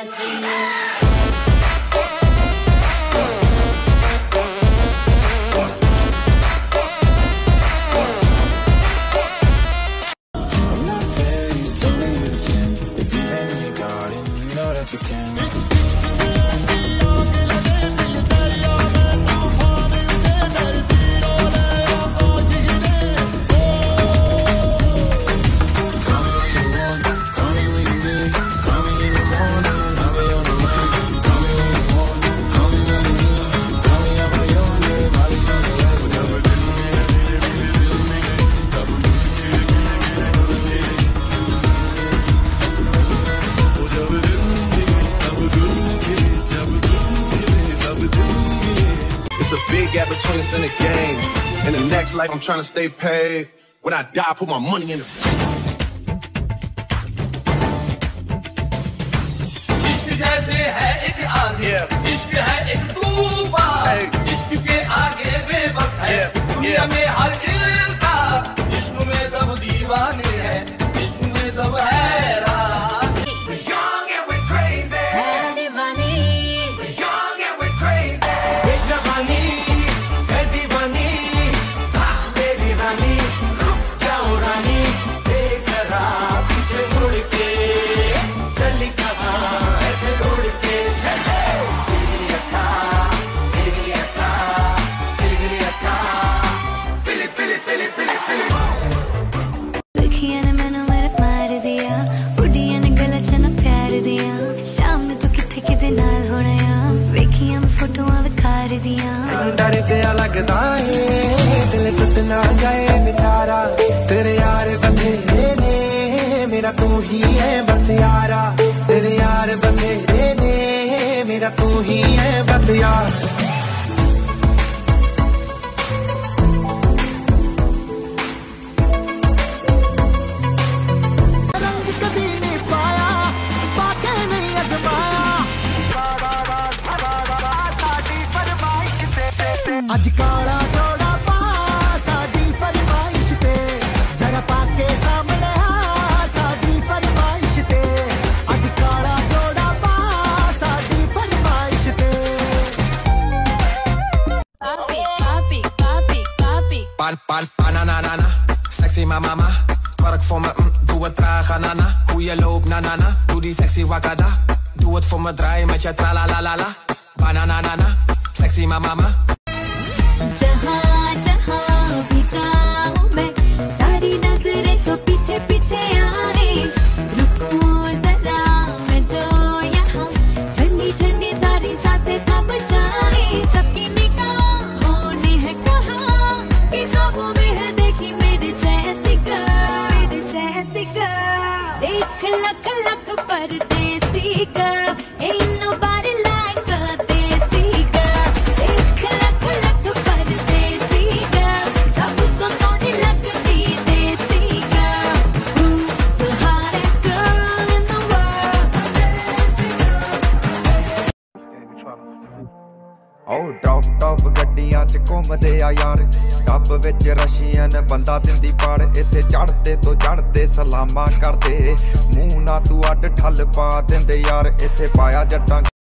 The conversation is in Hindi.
It's a big gap between us and the game. In the next life, I'm trying to stay paid. When I die, I put my money in the... इश्क जैसे है एक आगे, इश्क है एक तूफान, इश्क के आगे बेबस है दुनिया में हर इंसान, इश्क में सब दीवाने हैं, इश्क में सब हैरान। डर जया लगदा है दिल टूट ना जाए बेचारा, तेरे यार बंधेरे ने मेरा तू ही है बस यारा, तेरे यार बंधेरे ने मेरा तू ही है बस यार। रंग कभी नहीं पाया बाके नहीं अजमाया, आज काला जोड़ा पा साडी फरमाइश ते, जरा पाके सामने आ साडी फरमाइश ते, आज काला जोड़ा पा साडी फरमाइश ते। Papi, papi, papi, papi. Banana, sexy mama, twerk voor me, doe het traag, nana. Hoe je loopt, na, doe die sexy wakada. Doe het voor me, draai met je tra la la la la. Banana, sexy mama. जहाँ जहाँ भी जाऊँ मैं, सारी नजरें तो पीछे पीछे आए, रुकूं जरा मैं जो यहाँ, ठंडी ठंडी सारी सांसें थम जाए, सबकी निगाहों ने है कहा कि ख्वाबों में है देखी मेरे जैसी girl, देख लख लख परदेसी girl, ain't nobody like a देसी girl, देख लख लख परदेसी girl, सबको सोनी लगती देसी girl, who's the hottest girl in the world? Oh top ਗੱਡੀਆਂ ਚ ਘੁੰਮਦੇ ਆ ਯਾਰ, ਟੱਬ ਵਿੱਚ ਰਸ਼ੀਅਨ ਬੰਦਾ ਦਿੰਦੀ ਪਾੜ, ਇੱਥੇ ਚੜਦੇ ਤੋਂ ਚੜਦੇ ਸਲਾਮਾਂ ਕਰਦੇ, ਮੂੰਹ ਨਾ ਤੂੰ ਅੱਡ ਠੱਲ ਪਾ ਦਿੰਦੇ ਯਾਰ, ਇੱਥੇ ਪਾਇਆ ਜੱਟਾਂ